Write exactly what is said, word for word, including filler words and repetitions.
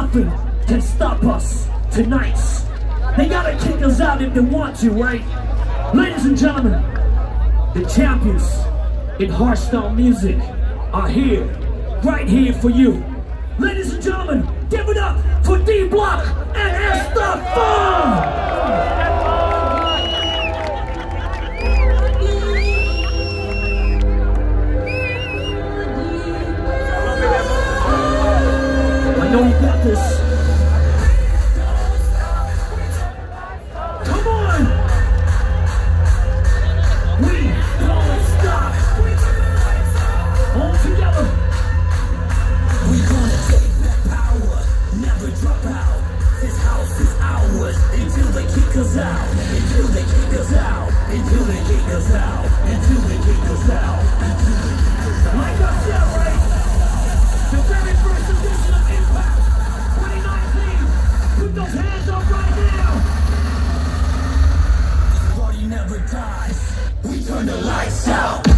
nothing can stop us tonight. They gotta kick us out if they want to, right? Ladies and gentlemen, the champions in hardstyle music are here, right here for you. Ladies and gentlemen, give it up for D Block and Estefan! I know you got this. Come on! We don't stop. All together. We gonna take that power, never drop out. This house is ours until they kick us out. Until they kick us out. Until they kick us out. Until they kick us out. Like I said, right? The very first edition of Impact twenty nineteen. Put those hands up right now. This party never dies. We turn the lights out.